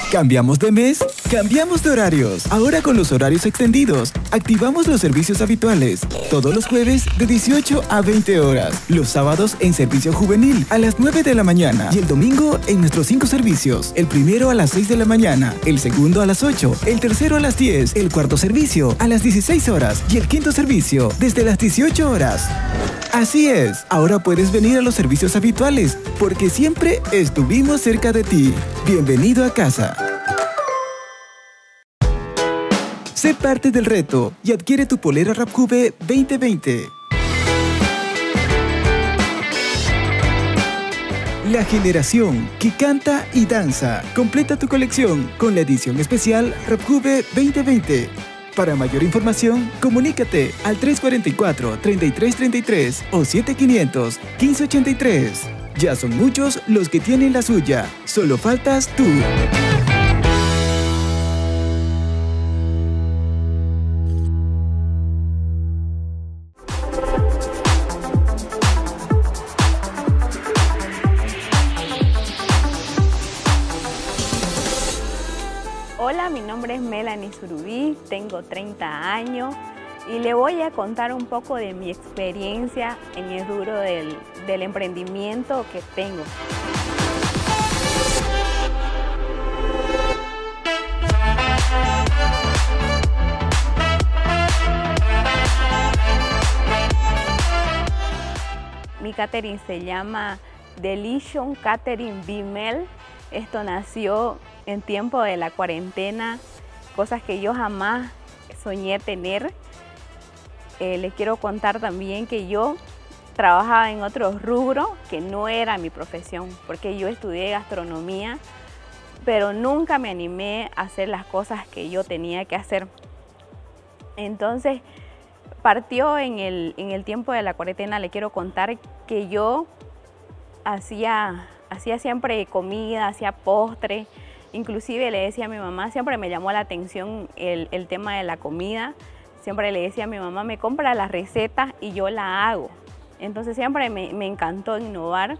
¿Cambiamos de mes? ¡Cambiamos de horarios! Ahora con los horarios extendidos, activamos los servicios habituales. Todos los jueves de 18 a 20 horas. Los sábados en servicio juvenil a las 9 de la mañana. Y el domingo en nuestros 5 servicios. El primero a las 6 de la mañana. El segundo a las 8. El tercero a las 10. El cuarto servicio a las 16 horas. Y el quinto servicio desde las 18 horas. Así es, ahora puedes venir a los servicios habituales, porque siempre estuvimos cerca de ti. Bienvenido a casa. Sé parte del reto y adquiere tu polera Rapcube 2020. La generación que canta y danza. Completa tu colección con la edición especial Rapcube 2020. Para mayor información, comunícate al 344-3333 o 7500-1583. Ya son muchos los que tienen la suya. Solo faltas tú. Hola, mi nombre es Melanie Surubí, tengo 30 años y le voy a contar un poco de mi experiencia en el rubro del emprendimiento que tengo. Mi catering se llama Delicious Catering Bimel. Esto nació en tiempo de la cuarentena, cosas que yo jamás soñé tener. Les quiero contar también que yo trabajaba en otro rubro que no era mi profesión, porque yo estudié gastronomía, pero nunca me animé a hacer las cosas que yo tenía que hacer. Entonces, partió en el tiempo de la cuarentena. Le quiero contar que yo hacía siempre comida, hacía postre. Inclusive le decía a mi mamá, siempre me llamó la atención el tema de la comida. Siempre le decía a mi mamá, me compra las recetas y yo la hago. Entonces siempre me encantó innovar.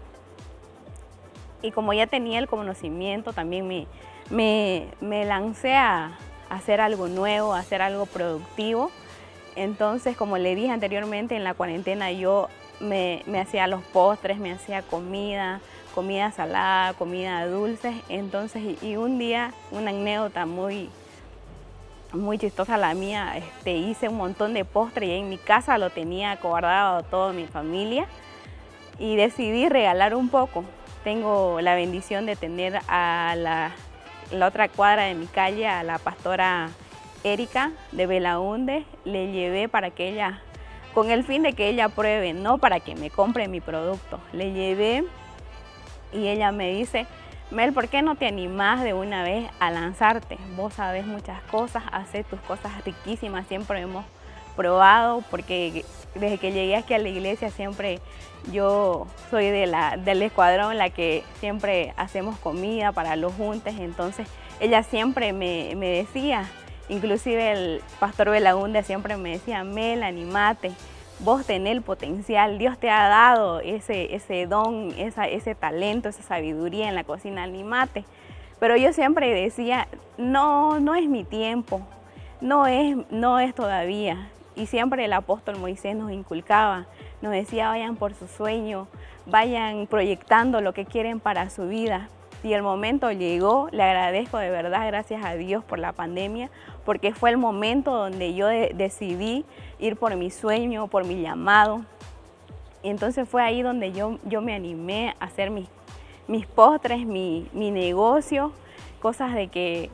Y como ya tenía el conocimiento, también me lancé a hacer algo nuevo, a hacer algo productivo. Entonces, como le dije anteriormente, en la cuarentena yo me hacía los postres, me hacía comida salada, comida dulce. Entonces, y un día, una anécdota muy chistosa la mía, hice un montón de postres y en mi casa lo tenía guardado toda mi familia y decidí regalar un poco. Tengo la bendición de tener a la otra cuadra de mi calle, a la pastora Erika de Belaúnde. Le llevé para que ella, con el fin de que ella pruebe, no para que me compre mi producto. Le llevé y ella me dice, Mel, ¿por qué no te animás de una vez a lanzarte? Vos sabés muchas cosas, haces tus cosas riquísimas, siempre hemos probado, porque desde que llegué aquí a la iglesia siempre yo soy del escuadrón, la que siempre hacemos comida para los juntes. Entonces ella siempre me decía, inclusive el pastor Belaúnde siempre me decía, Mel, animate. Vos tenés el potencial, Dios te ha dado ese don, ese talento, esa sabiduría en la cocina, animate. Pero yo siempre decía, no es mi tiempo, no es todavía. Y siempre el apóstol Moisés nos inculcaba, nos decía, vayan por su sueño, vayan proyectando lo que quieren para su vida. Y el momento llegó, le agradezco de verdad, gracias a Dios por la pandemia, porque fue el momento donde yo decidí ir por mi sueño, por mi llamado. Y entonces fue ahí donde yo me animé a hacer mis postres, mi negocio, cosas de que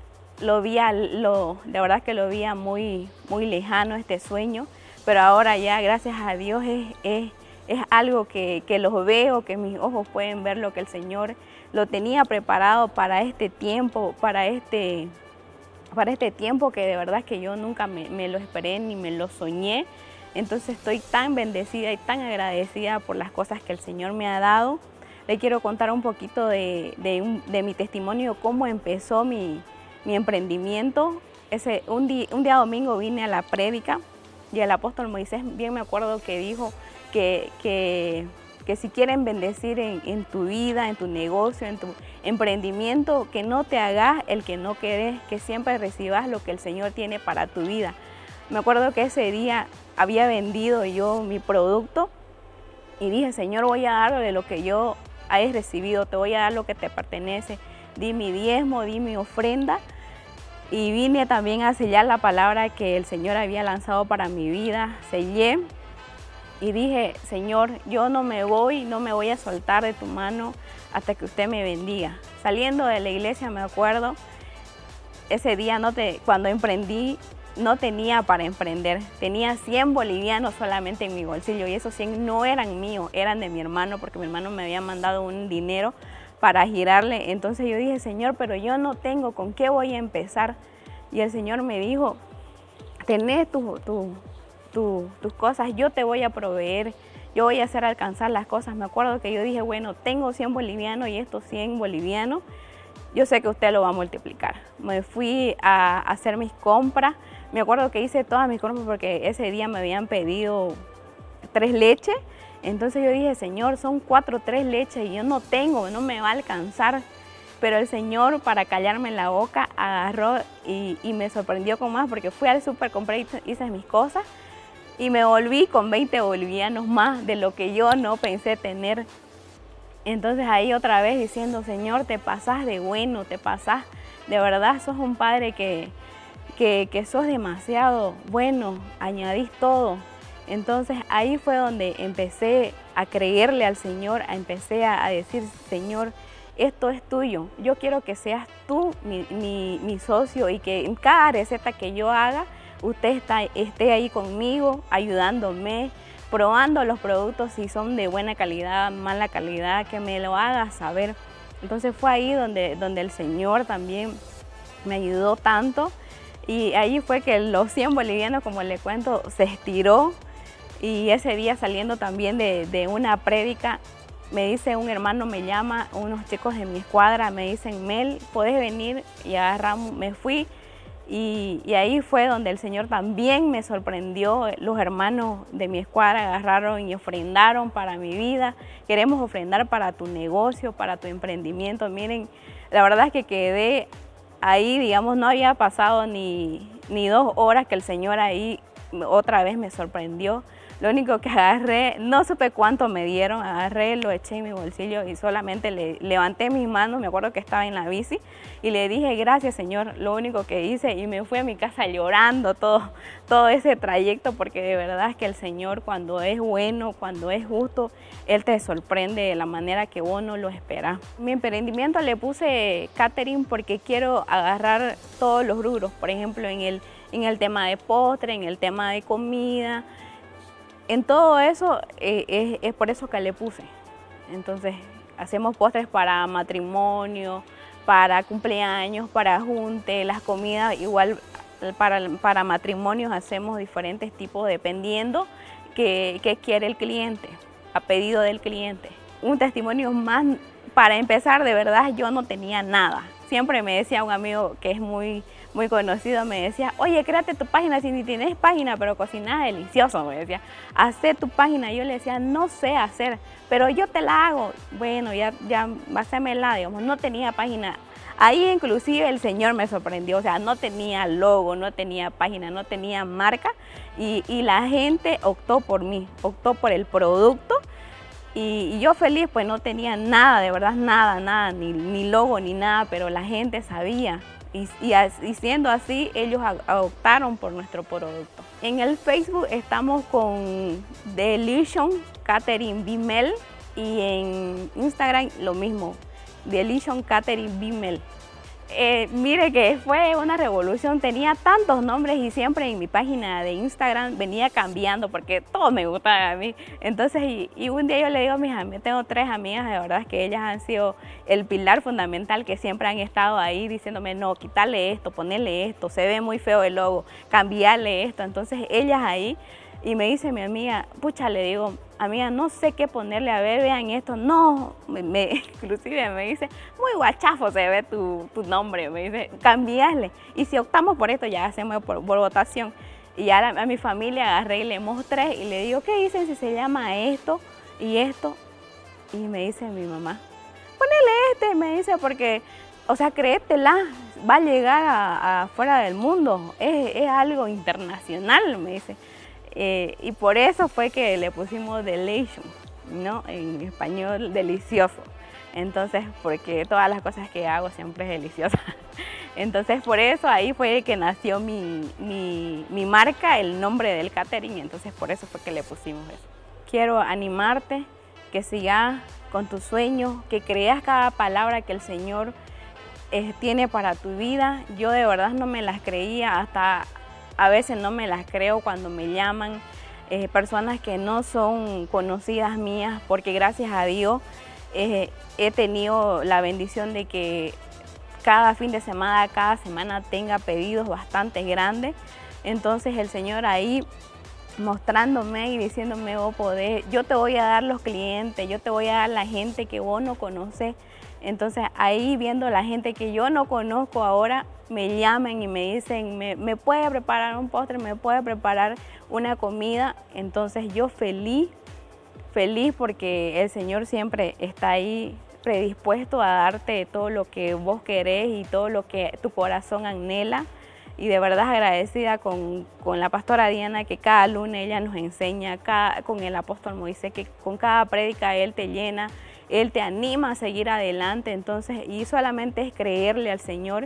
de verdad que lo veía muy lejano este sueño, pero ahora ya, gracias a Dios, es algo que los veo, que mis ojos pueden ver lo que el Señor lo tenía preparado para este tiempo, para este tiempo que de verdad que yo nunca me lo esperé ni me lo soñé. Entonces estoy tan bendecida y tan agradecida por las cosas que el Señor me ha dado. Le quiero contar un poquito de mi testimonio, cómo empezó mi emprendimiento. Un día domingo vine a la prédica y el apóstol Moisés, bien me acuerdo que dijo que que si quieren bendecir en tu vida, en tu negocio, en tu emprendimiento, que no te hagas el que no querés, que siempre recibas lo que el Señor tiene para tu vida. Me acuerdo que ese día había vendido yo mi producto y dije, Señor, voy a dar de lo que yo hayas recibido, te voy a dar lo que te pertenece. Di mi diezmo, di mi ofrenda y vine también a sellar la palabra que el Señor había lanzado para mi vida. Sellé y dije, Señor, yo no me voy a soltar de tu mano hasta que usted me bendiga. Saliendo de la iglesia, me acuerdo, ese día cuando emprendí, no tenía para emprender. Tenía 100 bolivianos solamente en mi bolsillo y esos 100 no eran míos, eran de mi hermano, porque mi hermano me había mandado un dinero para girarle. Entonces yo dije, Señor, pero yo no tengo con qué voy a empezar. Y el Señor me dijo, tenés tus cosas, yo te voy a proveer, yo voy a hacer alcanzar las cosas. Me acuerdo que yo dije, bueno, tengo 100 bolivianos y estos 100 bolivianos, yo sé que usted lo va a multiplicar. Me fui a hacer mis compras. Me acuerdo que hice todas mis compras porque ese día me habían pedido 3 leches. Entonces yo dije, Señor, son 3 leches y yo no tengo, no me va a alcanzar. Pero el Señor, para callarme la boca, agarró y me sorprendió con más, porque fui al súper, compré y hice mis cosas y me volví con 20 bolivianos más de lo que yo no pensé tener. Entonces ahí otra vez diciendo, Señor, te pasás de bueno, te pasás, de verdad sos un Padre que sos demasiado bueno, añadís todo. Entonces ahí fue donde empecé a creerle al Señor, empecé a decir, Señor, esto es tuyo, yo quiero que seas tú mi socio y que en cada receta que yo haga, usted esté ahí conmigo, ayudándome, probando los productos si son de buena calidad, mala calidad, que me lo haga saber. Entonces fue ahí donde el Señor también me ayudó tanto y ahí fue que los 100 bolivianos, como le cuento, se estiró. Y ese día saliendo también de una prédica, me dice un hermano, me llama, unos chicos de mi escuadra, me dicen, Mel, ¿podés venir? Y agarramos, me fui y ahí fue donde el Señor también me sorprendió. Los hermanos de mi escuadra agarraron y ofrendaron para mi vida. Queremos ofrendar para tu negocio, para tu emprendimiento. Miren, la verdad es que quedé ahí, digamos, no había pasado ni 2 horas que el Señor ahí otra vez me sorprendió. Lo único que agarré, no supe cuánto me dieron, agarré, lo eché en mi bolsillo y solamente levanté mis manos, me acuerdo que estaba en la bici, y le dije, gracias Señor, lo único que hice, y me fui a mi casa llorando todo ese trayecto, porque de verdad es que el Señor, cuando es bueno, cuando es justo, Él te sorprende de la manera que vos no lo esperás. Mi emprendimiento le puse catering porque quiero agarrar todos los rubros, por ejemplo, en el tema de postre, en el tema de comida. En todo eso es por eso que le puse. Entonces hacemos postres para matrimonio, para cumpleaños, para junte, las comidas igual para matrimonios hacemos diferentes tipos dependiendo qué quiere el cliente, a pedido del cliente. Un testimonio más, para empezar, de verdad yo no tenía nada. Siempre me decía un amigo que es muy conocido, me decía, oye, créate tu página, si ni tienes página, pero cocinas delicioso, me decía, haz tu página. Yo le decía, no sé hacer, pero yo te la hago. Bueno, ya hacémela, digamos, no tenía página. Ahí inclusive el Señor me sorprendió, o sea, no tenía logo, no tenía página, no tenía marca y la gente optó por mí, optó por el producto. Y yo feliz, pues no tenía nada, de verdad nada, ni logo ni nada, pero la gente sabía. Y siendo así, ellos optaron por nuestro producto. En el Facebook estamos con Delicious Catering Bimel y en Instagram lo mismo, Delicious Catering Bimel. Mire que fue una revolución, tenía tantos nombres y siempre en mi página de Instagram venía cambiando porque todo me gustaba a mí. Entonces, y un día yo le digo a mis amigas, tengo 3 amigas, de verdad que ellas han sido el pilar fundamental, que siempre han estado ahí diciéndome, no, quitarle esto, ponerle esto, se ve muy feo el logo, cambiarle esto. Entonces ellas ahí, y me dice mi amiga, pucha, le digo, amiga, no sé qué ponerle, a ver, vean esto. No, inclusive me dice, muy guachafo se ve tu nombre, me dice, cambiarle. Y si optamos por esto, ya hacemos por votación. Y ya a mi familia agarré y le mostré y le digo, ¿qué dicen si se llama esto y esto? Y me dice mi mamá, ponele me dice, porque, o sea, créetela, va a llegar a fuera del mundo, es algo internacional, me dice. Y por eso fue que le pusimos Delation, ¿no? En español, delicioso. Entonces, porque todas las cosas que hago siempre es deliciosa. Entonces, por eso ahí fue que nació mi marca, el nombre del catering. Entonces, por eso fue que le pusimos eso. Quiero animarte, que sigas con tus sueños, que creas cada palabra que el Señor tiene para tu vida. Yo de verdad no me las creía, hasta a veces no me las creo cuando me llaman personas que no son conocidas mías, porque gracias a Dios he tenido la bendición de que cada fin de semana, cada semana tenga pedidos bastante grandes. Entonces el Señor ahí mostrándome y diciéndome, vos podés, yo te voy a dar los clientes, yo te voy a dar la gente que vos no conoces. Entonces ahí viendo la gente que yo no conozco ahora, me llaman y me dicen, ¿me puede preparar un postre? ¿Me puede preparar una comida? Entonces yo feliz porque el Señor siempre está ahí predispuesto a darte todo lo que vos querés y todo lo que tu corazón anhela. Y de verdad agradecida con la pastora Diana, que cada lunes ella nos enseña, con el apóstol Moisés, que con cada prédica Él te llena, Él te anima a seguir adelante. Entonces, y solamente es creerle al Señor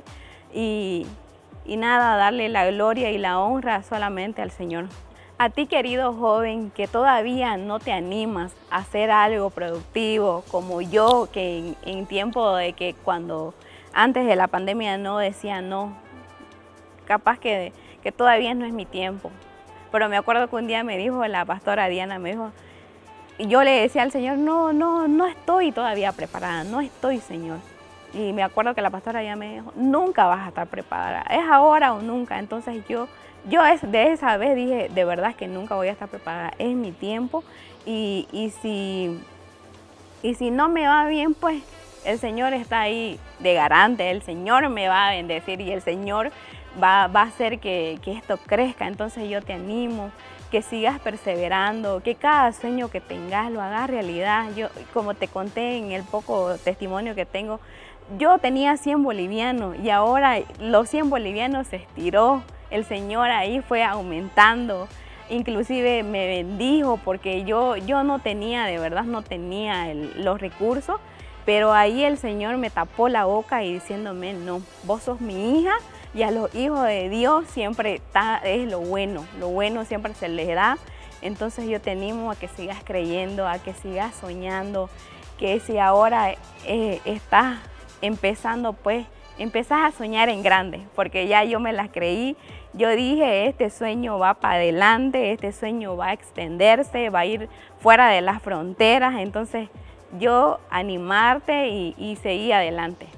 y nada, darle la gloria y la honra solamente al Señor. A ti, querido joven, que todavía no te animas a hacer algo productivo, como yo, que en tiempo de que cuando antes de la pandemia no decía no, capaz que todavía no es mi tiempo. Pero me acuerdo que un día me dijo la pastora Diana, me dijo, y yo le decía al Señor, no estoy todavía preparada, no estoy, Señor. Y me acuerdo que la pastora Diana me dijo, nunca vas a estar preparada, es ahora o nunca. Entonces yo de esa vez dije, de verdad que nunca voy a estar preparada, es mi tiempo. Y si no me va bien, pues el Señor está ahí de garante, el Señor me va a bendecir y el Señor va a hacer que esto crezca. Entonces yo te animo, que sigas perseverando, que cada sueño que tengas lo hagas realidad. Yo, como te conté en el poco testimonio que tengo, yo tenía 100 bolivianos y ahora los 100 bolivianos se estiró. El Señor ahí fue aumentando, inclusive me bendijo porque yo no tenía, de verdad no tenía los recursos, pero ahí el Señor me tapó la boca y diciéndome, no, vos sos mi hija y a los hijos de Dios siempre es lo bueno siempre se les da. Entonces yo te animo a que sigas creyendo, a que sigas soñando, que si ahora estás empezando, pues empezás a soñar en grande, porque ya yo me las creí. Yo dije, este sueño va para adelante, este sueño va a extenderse, va a ir fuera de las fronteras. Entonces yo animarte y seguir adelante.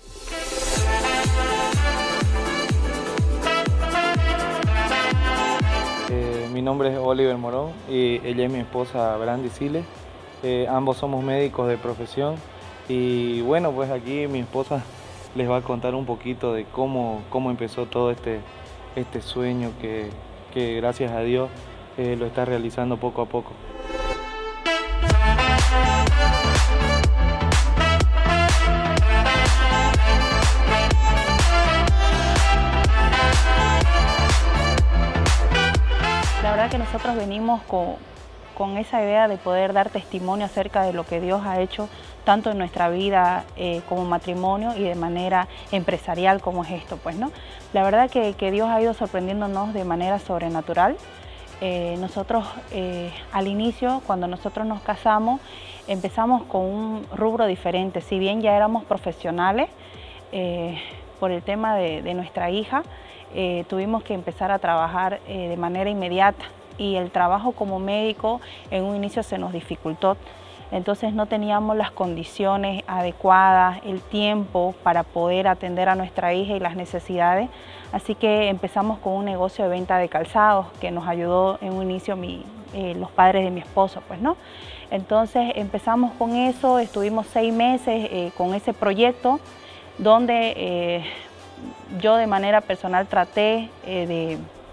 Mi nombre es Oliver Morón y ella es mi esposa Brandy Siles. Ambos somos médicos de profesión y bueno, pues aquí mi esposa les va a contar un poquito de cómo empezó todo este sueño que gracias a Dios lo está realizando poco a poco. La verdad que nosotros venimos con esa idea de poder dar testimonio acerca de lo que Dios ha hecho tanto en nuestra vida como matrimonio y de manera empresarial como es esto, pues, ¿no? La verdad que Dios ha ido sorprendiéndonos de manera sobrenatural. Nosotros al inicio, cuando nosotros nos casamos, empezamos con un rubro diferente. Si bien ya éramos profesionales, por el tema de nuestra hija, tuvimos que empezar a trabajar de manera inmediata y el trabajo como médico en un inicio se nos dificultó. Entonces no teníamos las condiciones adecuadas, el tiempo para poder atender a nuestra hija y las necesidades. Así que empezamos con un negocio de venta de calzados que nos ayudó en un inicio los padres de mi esposo, pues, ¿no? Entonces empezamos con eso, estuvimos 6 meses con ese proyecto donde yo de manera personal traté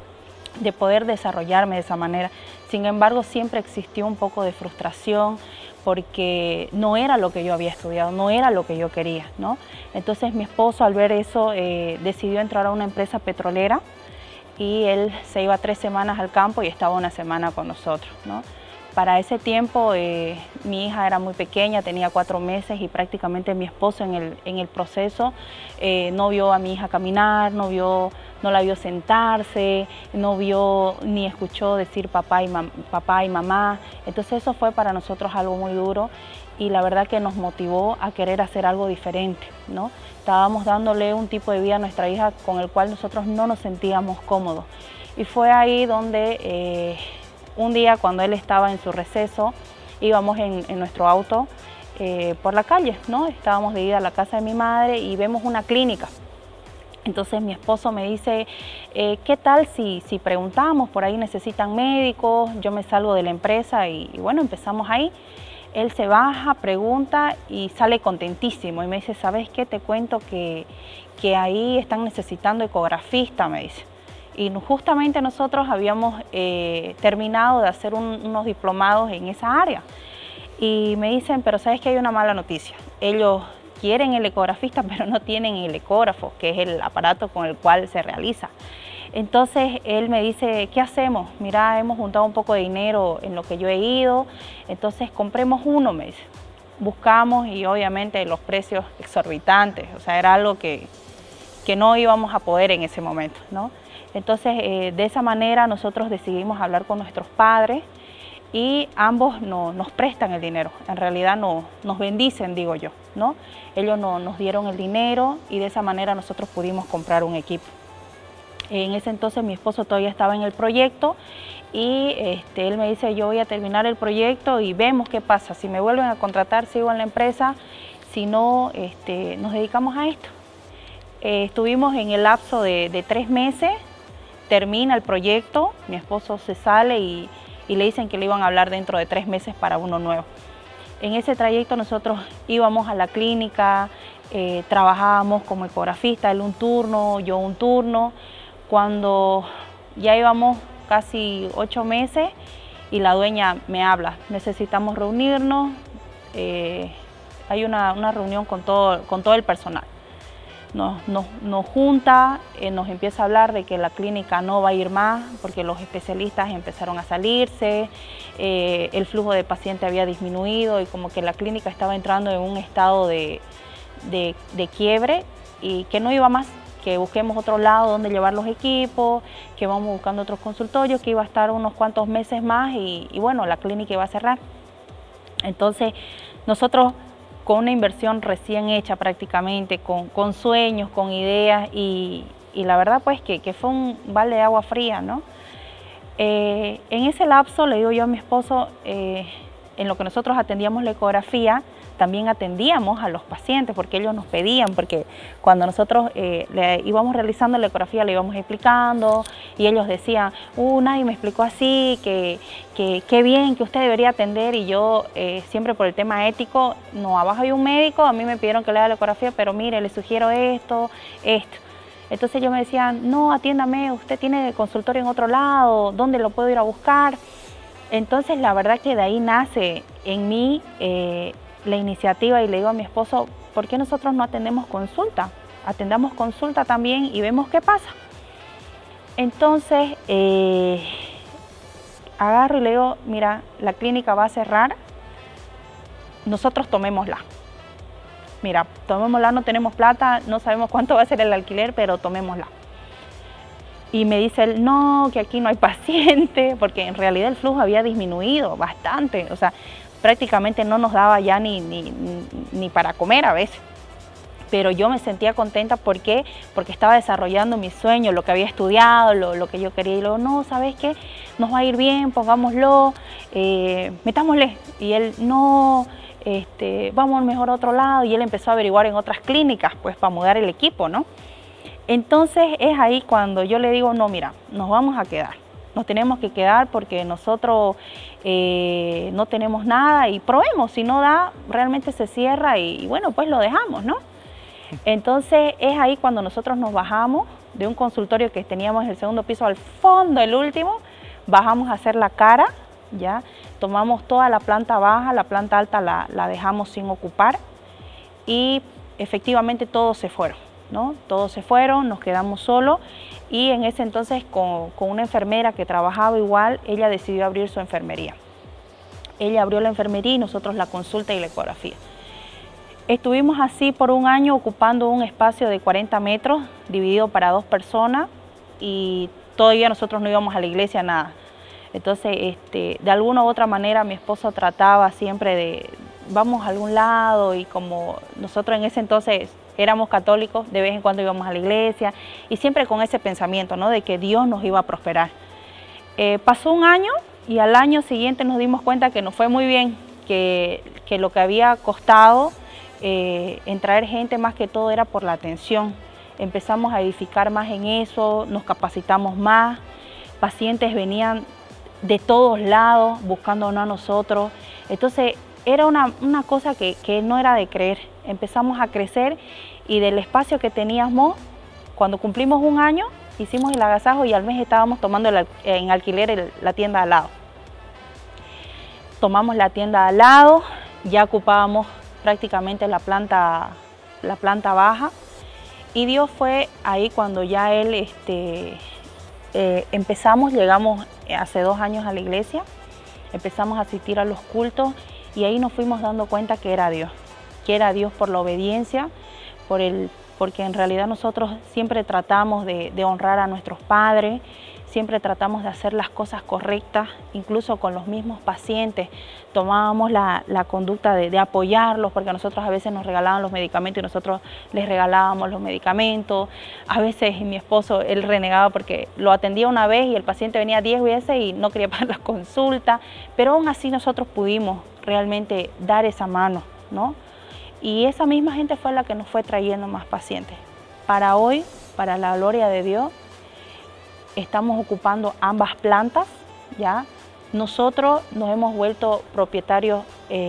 de poder desarrollarme de esa manera. Sin embargo, siempre existió un poco de frustración porque no era lo que yo había estudiado, no era lo que yo quería, ¿no? Entonces mi esposo, al ver eso, decidió entrar a una empresa petrolera y él se iba 3 semanas al campo y estaba 1 semana con nosotros, ¿no? Para ese tiempo mi hija era muy pequeña, tenía 4 meses y prácticamente mi esposo en el proceso no vio a mi hija caminar, no la vio sentarse, no vio ni escuchó decir papá y mamá. Entonces eso fue para nosotros algo muy duro y la verdad que nos motivó a querer hacer algo diferente, ¿no? Estábamos dándole un tipo de vida a nuestra hija con el cual nosotros no nos sentíamos cómodos. Y fue ahí donde un día, cuando él estaba en su receso, íbamos en nuestro auto por la calle, ¿no? Estábamos de ida a la casa de mi madre y vemos una clínica. Entonces mi esposo me dice, ¿qué tal si preguntamos? Por ahí necesitan médicos, yo me salgo de la empresa y bueno, empezamos ahí. Él se baja, pregunta y sale contentísimo y me dice, ¿sabes qué? Te cuento que ahí están necesitando ecografista, me dice. Y justamente nosotros habíamos terminado de hacer unos diplomados en esa área. Y me dicen, pero ¿sabes que hay una mala noticia? Ellos quieren el ecografista, pero no tienen el ecógrafo, que es el aparato con el cual se realiza. Entonces él me dice, ¿qué hacemos? Mira, hemos juntado un poco de dinero en lo que yo he ido, entonces compremos uno, me dice. Buscamos y obviamente los precios exorbitantes, o sea, era algo que no íbamos a poder en ese momento, ¿no? Entonces, de esa manera nosotros decidimos hablar con nuestros padres y ambos nos prestan el dinero. En realidad nos bendicen, digo yo, ¿no? Ellos nos dieron el dinero y de esa manera nosotros pudimos comprar un equipo. En ese entonces mi esposo todavía estaba en el proyecto y él me dice, yo voy a terminar el proyecto y vemos qué pasa. Si me vuelven a contratar, sigo en la empresa, si no, nos dedicamos a esto. Estuvimos en el lapso de 3 meses. Termina el proyecto, mi esposo se sale y le dicen que le iban a hablar dentro de 3 meses para uno nuevo. En ese trayecto nosotros íbamos a la clínica, trabajábamos como ecografista, él un turno, yo un turno. Cuando ya íbamos casi 8 meses y la dueña me habla, necesitamos reunirnos, hay una reunión con todo el personal. Nos junta, nos empieza a hablar de que la clínica no va a ir más porque los especialistas empezaron a salirse, el flujo de pacientes había disminuido y como que la clínica estaba entrando en un estado de quiebre y que no iba más, que busquemos otro lado donde llevar los equipos, que vamos buscando otros consultorios, que iba a estar unos cuantos meses más y bueno, la clínica iba a cerrar. Entonces nosotros, con una inversión recién hecha prácticamente, con sueños, con ideas y la verdad pues que fue un balde de agua fría, ¿no? En ese lapso le digo yo a mi esposo, en lo que nosotros atendíamos la ecografía, también atendíamos a los pacientes porque ellos nos pedían, porque cuando nosotros le íbamos realizando la ecografía le íbamos explicando y ellos decían, nadie me explicó así, que qué bien, que usted debería atender y yo siempre por el tema ético, no, abajo hay un médico, a mí me pidieron que le haga la ecografía, pero mire, le sugiero esto. Entonces ellos me decían, no, atiéndame, usted tiene consultorio en otro lado, ¿dónde lo puedo ir a buscar? Entonces la verdad que de ahí nace en mí la iniciativa y le digo a mi esposo, ¿por qué nosotros no atendemos consulta? Atendamos consulta también y vemos qué pasa. Entonces agarro y le digo, mira, la clínica va a cerrar, nosotros tomémosla. Mira, tomémosla, no tenemos plata, no sabemos cuánto va a ser el alquiler, pero tomémosla. Y me dice él, no, que aquí no hay paciente, porque en realidad el flujo había disminuido bastante, o sea, prácticamente no nos daba ya ni para comer a veces. Pero yo me sentía contenta, ¿por qué? Porque estaba desarrollando mi sueño, lo que había estudiado, lo que yo quería. Y luego, no, ¿sabes qué? Nos va a ir bien, pongámoslo, metámosle. Y él, no, vamos mejor a otro lado. Y él empezó a averiguar en otras clínicas, pues, para mudar el equipo, ¿no? Entonces, es ahí cuando yo le digo, no, mira, nos vamos a quedar. Nos tenemos que quedar porque nosotros no tenemos nada y probemos. Si no da, realmente se cierra y bueno, pues lo dejamos, ¿no? Entonces es ahí cuando nosotros nos bajamos de un consultorio que teníamos en el segundo piso al fondo, el último, bajamos a hacer la cara ¿ya? Tomamos toda la planta baja, la planta alta la dejamos sin ocupar y efectivamente todos se fueron, ¿no? Todos se fueron, nos quedamos solos y en ese entonces con una enfermera que trabajaba igual, ella decidió abrir su enfermería. Ella abrió la enfermería y nosotros la consulta y la ecografía. Estuvimos así por un año ocupando un espacio de 40 metros dividido para 2 personas y todavía nosotros no íbamos a la iglesia, nada. Entonces, de alguna u otra manera mi esposo trataba siempre de, vamos a algún lado, y como nosotros en ese entonces éramos católicos, de vez en cuando íbamos a la iglesia y siempre con ese pensamiento, ¿no?, de que Dios nos iba a prosperar. Pasó un año y al año siguiente nos dimos cuenta que nos fue muy bien, que lo que había costado en traer gente más que todo era por la atención. Empezamos a edificar más en eso, nos capacitamos más, pacientes venían de todos lados buscándonos a nosotros. Entonces era una cosa que no era de creer. Empezamos a crecer y del espacio que teníamos, cuando cumplimos un año, hicimos el agasajo y al mes estábamos tomando en alquiler la tienda al lado. Tomamos la tienda al lado, ya ocupábamos prácticamente la planta baja y Dios fue ahí cuando ya él llegamos hace 2 años a la iglesia, empezamos a asistir a los cultos y ahí nos fuimos dando cuenta que era Dios por la obediencia, porque en realidad nosotros siempre tratamos de honrar a nuestros padres, siempre tratamos de hacer las cosas correctas, incluso con los mismos pacientes tomábamos la conducta de apoyarlos, porque a nosotros a veces nos regalaban los medicamentos y nosotros les regalábamos los medicamentos. A veces mi esposo, él renegaba porque lo atendía una vez y el paciente venía 10 veces y no quería pagar la consulta, pero aún así nosotros pudimos realmente dar esa mano, ¿no? Y esa misma gente fue la que nos fue trayendo más pacientes. Para hoy, para la gloria de Dios, estamos ocupando ambas plantas, ¿ya? Nosotros nos hemos vuelto propietarios,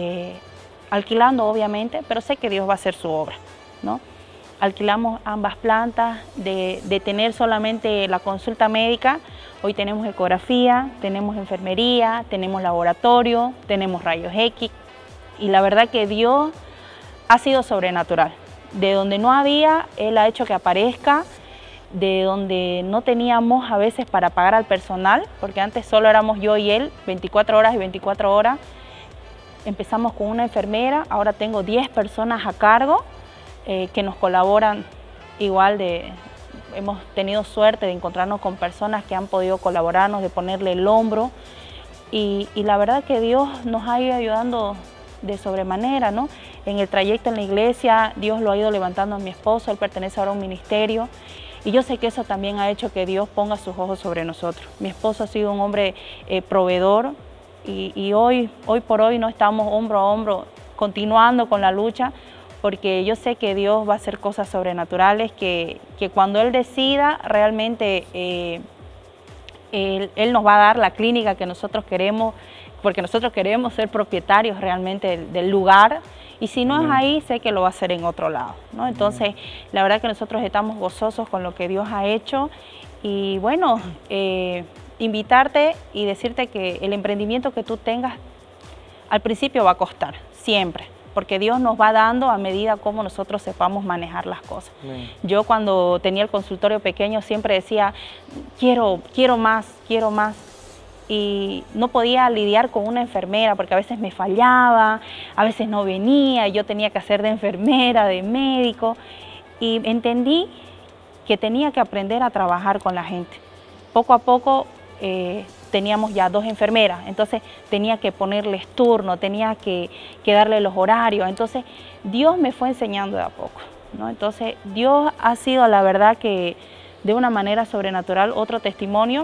alquilando obviamente, pero sé que Dios va a hacer su obra, ¿no? Alquilamos ambas plantas, de tener solamente la consulta médica, hoy tenemos ecografía, tenemos enfermería, tenemos laboratorio, tenemos rayos X, y la verdad que Dios ha sido sobrenatural. De donde no había, Él ha hecho que aparezca. De donde no teníamos a veces para pagar al personal, porque antes solo éramos yo y él, 24 horas y 24 horas. Empezamos con una enfermera, ahora tengo 10 personas a cargo que nos colaboran igual. Hemos tenido suerte de encontrarnos con personas que han podido colaborarnos, de ponerle el hombro. Y la verdad que Dios nos ha ido ayudando de sobremanera, ¿no? En el trayecto en la iglesia, Dios lo ha ido levantando a mi esposo, él pertenece ahora a un ministerio. Y yo sé que eso también ha hecho que Dios ponga sus ojos sobre nosotros. Mi esposo ha sido un hombre proveedor y hoy por hoy no estamos hombro a hombro continuando con la lucha, porque yo sé que Dios va a hacer cosas sobrenaturales, que cuando Él decida realmente Él nos va a dar la clínica que nosotros queremos, porque nosotros queremos ser propietarios realmente del lugar. Y si no es ahí, sé que lo va a hacer en otro lado, ¿no? Entonces, la verdad que nosotros estamos gozosos con lo que Dios ha hecho. Y bueno, invitarte y decirte que el emprendimiento que tú tengas, al principio va a costar, siempre. Porque Dios nos va dando a medida como nosotros sepamos manejar las cosas. Yo cuando tenía el consultorio pequeño siempre decía, quiero más, quiero más. Y no podía lidiar con una enfermera porque a veces me fallaba, a veces no venía, yo tenía que hacer de enfermera, de médico, y entendí que tenía que aprender a trabajar con la gente. Poco a poco teníamos ya 2 enfermeras, entonces tenía que ponerles turno, tenía que darle los horarios, entonces Dios me fue enseñando de a poco, ¿no? Entonces Dios ha sido, la verdad, que de una manera sobrenatural. Otro testimonio,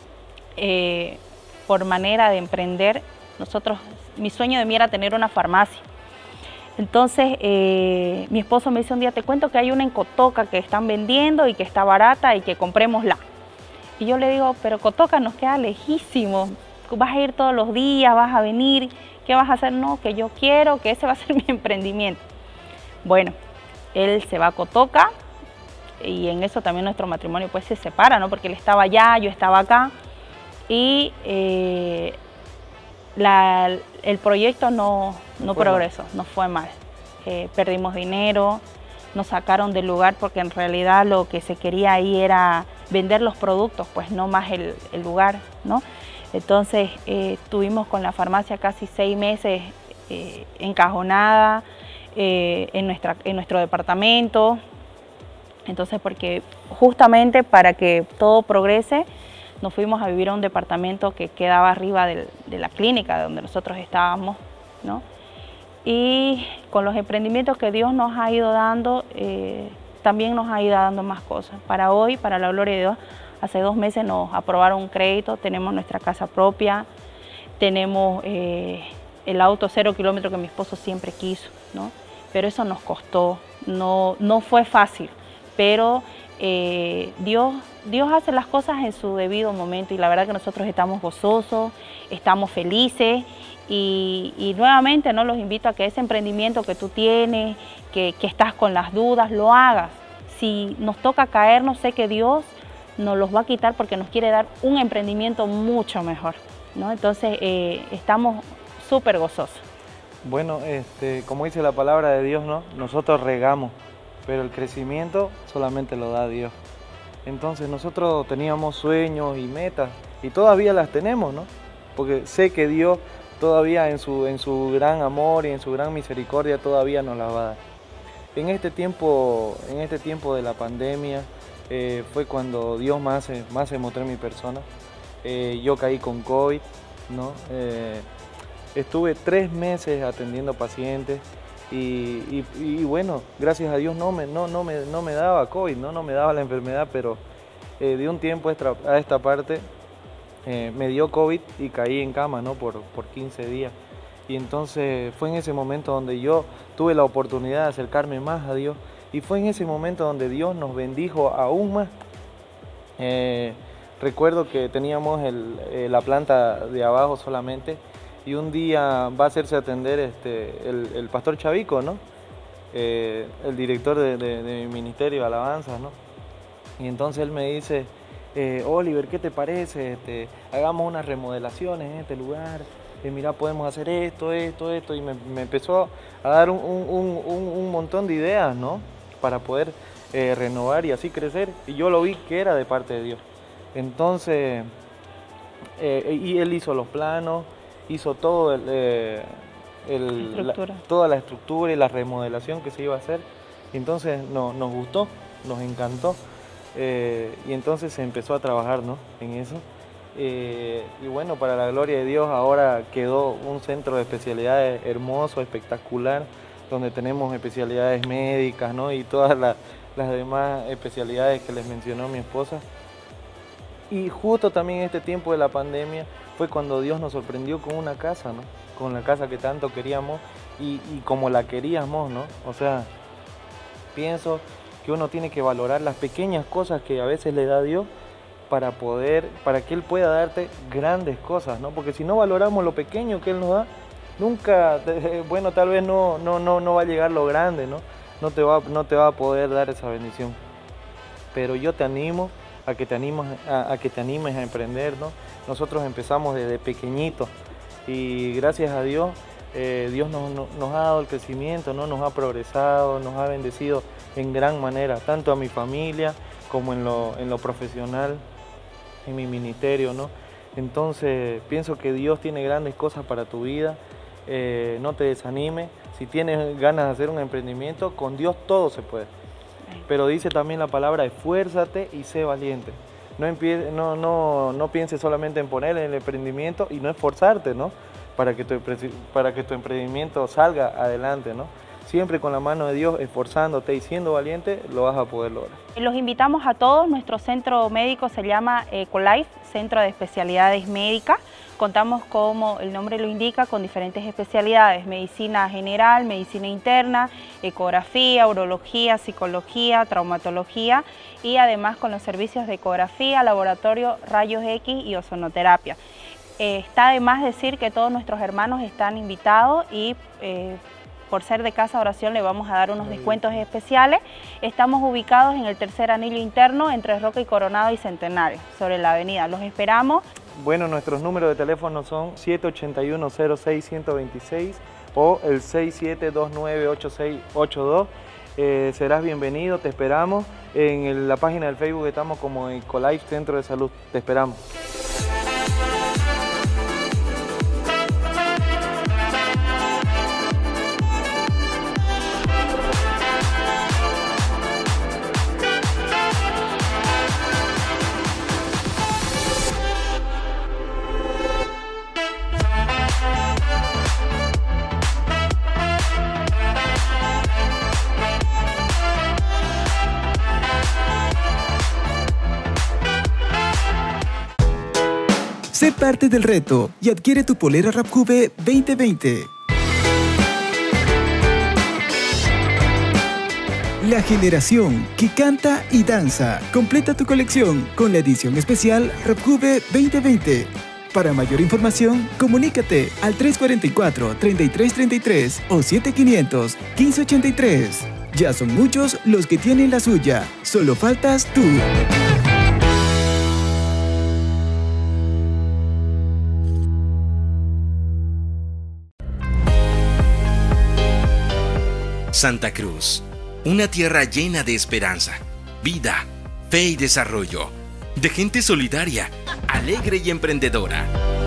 por manera de emprender, mi sueño de mí era tener una farmacia. Entonces mi esposo me dice un día, te cuento que hay una en Cotoca que están vendiendo y que está barata y que comprémosla. Y yo le digo, pero Cotoca nos queda lejísimo, vas a ir todos los días, vas a venir, ¿qué vas a hacer? No, que yo quiero, que ese va a ser mi emprendimiento. Bueno, él se va a Cotoca y en eso también nuestro matrimonio pues se separa, ¿no? Porque él estaba allá, yo estaba acá. Y el proyecto no progresó, no fue mal. Perdimos dinero, nos sacaron del lugar porque en realidad lo que se quería ahí era vender los productos, pues no más el lugar, ¿no? Entonces estuvimos con la farmacia casi 6 meses encajonada en nuestro departamento. Entonces, porque justamente para que todo progrese, nos fuimos a vivir a un departamento que quedaba arriba de la clínica donde nosotros estábamos, ¿no? Y con los emprendimientos que Dios nos ha ido dando, también nos ha ido dando más cosas. Para hoy, para la gloria de Dios, hace 2 meses nos aprobaron un crédito, tenemos nuestra casa propia, tenemos el auto 0 kilómetros que mi esposo siempre quiso, ¿no? Pero eso nos costó, no fue fácil, pero Dios hace las cosas en su debido momento y la verdad que nosotros estamos gozosos, estamos felices y nuevamente, ¿no?, los invito a que ese emprendimiento que tú tienes, que estás con las dudas, lo hagas. Si nos toca caernos, sé que Dios nos los va a quitar porque nos quiere dar un emprendimiento mucho mejor, ¿no? Entonces estamos súper gozosos. Bueno, como dice la palabra de Dios, ¿no? Nosotros regamos, pero el crecimiento solamente lo da Dios. Entonces nosotros teníamos sueños y metas y todavía las tenemos, ¿no? Porque sé que Dios todavía en su gran amor y en su gran misericordia todavía nos las va a dar. En este tiempo de la pandemia fue cuando Dios más se mostró en mi persona. Yo caí con COVID, ¿no? Estuve 3 meses atendiendo pacientes y bueno, gracias a Dios no me daba COVID, no me daba la enfermedad, pero de un tiempo a esta parte me dio COVID y caí en cama, ¿no? por 15 días. Y entonces fue en ese momento donde yo tuve la oportunidad de acercarme más a Dios y fue en ese momento donde Dios nos bendijo aún más. Recuerdo que teníamos la planta de abajo solamente y un día va a hacerse atender el pastor Chavico, ¿no? El director de mi ministerio de alabanza, ¿no? Y entonces él me dice, Oliver, ¿qué te parece? Hagamos unas remodelaciones en este lugar. Mira, podemos hacer esto, y me empezó a dar un montón de ideas, ¿no? Para poder renovar y así crecer, y yo lo vi que era de parte de Dios. Entonces, y él hizo los planos, hizo todo toda la estructura y la remodelación que se iba a hacer, y entonces nos gustó, nos encantó, y entonces se empezó a trabajar, ¿no?, en eso. Y bueno, para la gloria de Dios ahora quedó un centro de especialidades hermoso, espectacular, donde tenemos especialidades médicas, ¿no?, y todas las demás especialidades que les mencionó mi esposa. Y justo también en este tiempo de la pandemia fue cuando Dios nos sorprendió con una casa, ¿no?, con la casa que tanto queríamos y como la queríamos, ¿no? O sea, pienso que uno tiene que valorar las pequeñas cosas que a veces le da Dios para que Él pueda darte grandes cosas, ¿no? Porque si no valoramos lo pequeño que Él nos da, nunca, bueno, tal vez no va a llegar lo grande, ¿no? No te va a poder dar esa bendición. Pero yo te animo a que te animes a emprender, ¿no? Nosotros empezamos desde pequeñitos y gracias a Dios, Dios nos ha dado el crecimiento, ¿no? Nos ha progresado, nos ha bendecido en gran manera, tanto a mi familia como en lo profesional, en mi ministerio, ¿no? Entonces pienso que Dios tiene grandes cosas para tu vida. No te desanimes. Si tienes ganas de hacer un emprendimiento, con Dios todo se puede. Pero dice también la palabra, esfuérzate y sé valiente. No pienses solamente en poner el emprendimiento y no esforzarte, ¿no? Para que tu emprendimiento salga adelante, ¿no? Siempre con la mano de Dios, esforzándote y siendo valiente, lo vas a poder lograr. Los invitamos a todos. Nuestro centro médico se llama Ecolife, Centro de Especialidades Médicas. Contamos, como el nombre lo indica, con diferentes especialidades: medicina general, medicina interna, ecografía, urología, psicología, traumatología y además con los servicios de ecografía, laboratorio, rayos X y ozonoterapia. Está de más decir que todos nuestros hermanos están invitados y por ser de Casa de Oración le vamos a dar unos descuentos especiales. Estamos ubicados en el tercer anillo interno entre Roca y Coronado y Centenario, sobre la avenida. Los esperamos. Bueno, nuestros números de teléfono son 781-06-126 o el 6729-8682. Serás bienvenido, te esperamos. En la página del Facebook estamos como Ecolife Centro de Salud. Te esperamos. Sé parte del reto y adquiere tu polera Rapcube 2020. La generación que canta y danza. Completa tu colección con la edición especial Rapcube 2020. Para mayor información, comunícate al 344-3333 o 7500-1583. Ya son muchos los que tienen la suya. Solo faltas tú. Santa Cruz, una tierra llena de esperanza, vida, fe y desarrollo, de gente solidaria, alegre y emprendedora.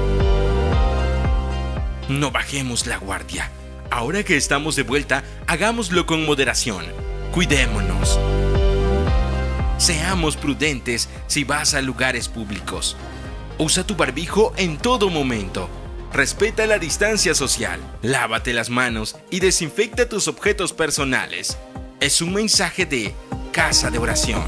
No bajemos la guardia. Ahora que estamos de vuelta, hagámoslo con moderación. Cuidémonos. Seamos prudentes si vas a lugares públicos. Usa tu barbijo en todo momento. Respeta la distancia social, lávate las manos y desinfecta tus objetos personales. Es un mensaje de Casa de Oración.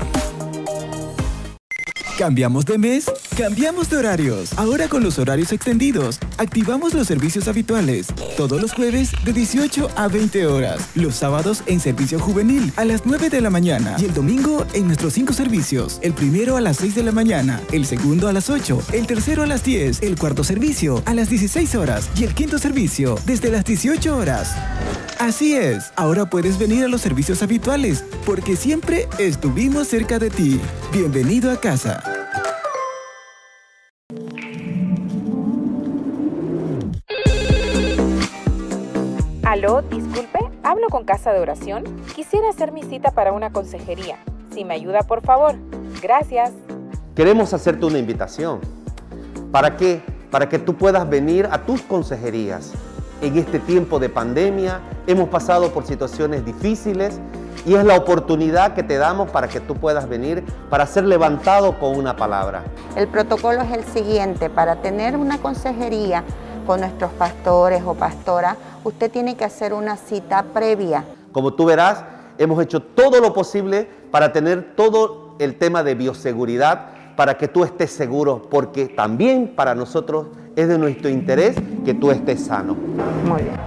¿Cambiamos de mes? ¡Cambiamos de horarios! Ahora con los horarios extendidos, activamos los servicios habituales. Todos los jueves de 18 a 20 horas. Los sábados en servicio juvenil a las 9 de la mañana. Y el domingo en nuestros 5 servicios. El primero a las 6 de la mañana, el segundo a las 8, el tercero a las 10, el cuarto servicio a las 16 horas y el quinto servicio desde las 18 horas. Así es, ahora puedes venir a los servicios habituales, porque siempre estuvimos cerca de ti. Bienvenido a casa. Aló, disculpe, ¿hablo con Casa de Oración? Quisiera hacer mi cita para una consejería. Si me ayuda, por favor. Gracias. Queremos hacerte una invitación. ¿Para qué? Para que tú puedas venir a tus consejerías. En este tiempo de pandemia hemos pasado por situaciones difíciles y es la oportunidad que te damos para que tú puedas venir para ser levantado con una palabra. El protocolo es el siguiente: para tener una consejería con nuestros pastores o pastoras, usted tiene que hacer una cita previa. Como tú verás, hemos hecho todo lo posible para tener todo el tema de bioseguridad para que tú estés seguro, porque también para nosotros es de nuestro interés que tú estés sano. Muy bien.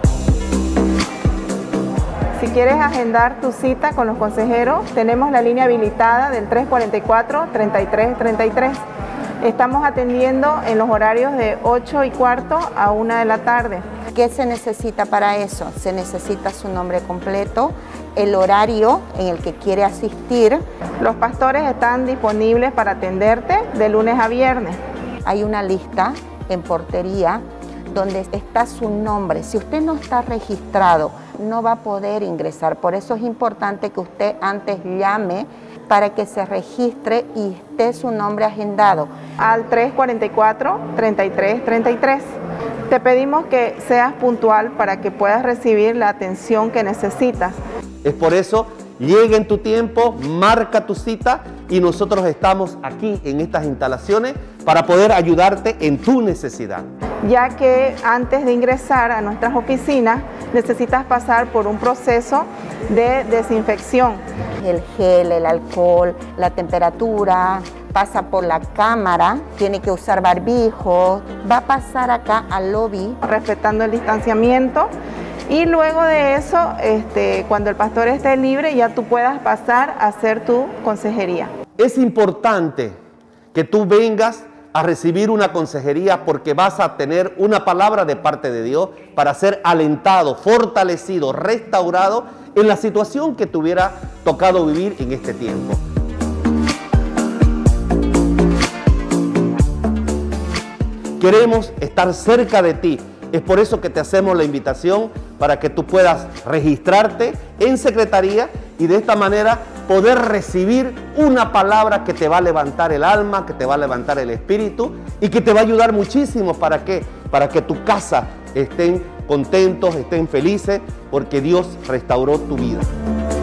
Si quieres agendar tu cita con los consejeros, tenemos la línea habilitada del 344-3333. Estamos atendiendo en los horarios de 8:15 a 1 de la tarde. ¿Qué se necesita para eso? Se necesita su nombre completo, el horario en el que quiere asistir. Los pastores están disponibles para atenderte de lunes a viernes. Hay una lista en portería donde está su nombre. Si usted no está registrado, no va a poder ingresar. Por eso es importante que usted antes llame para que se registre y esté su nombre agendado. Al 344-3333. Te pedimos que seas puntual para que puedas recibir la atención que necesitas. Es por eso, llega en tu tiempo, marca tu cita y nosotros estamos aquí en estas instalaciones para poder ayudarte en tu necesidad. Ya que antes de ingresar a nuestras oficinas necesitas pasar por un proceso de desinfección. El gel, el alcohol, la temperatura, pasa por la cámara, tiene que usar barbijo, va a pasar acá al lobby. Respetando el distanciamiento. Y luego de eso, cuando el pastor esté libre, ya tú puedas pasar a hacer tu consejería. Es importante que tú vengas a recibir una consejería porque vas a tener una palabra de parte de Dios para ser alentado, fortalecido, restaurado en la situación que te hubiera tocado vivir en este tiempo. queremos estar cerca de ti. Es por eso que te hacemos la invitación para que tú puedas registrarte en secretaría y de esta manera poder recibir una palabra que te va a levantar el alma, que te va a levantar el espíritu y que te va a ayudar muchísimo. ¿Para qué? Para que tu casa estén contentos, estén felices, porque Dios restauró tu vida.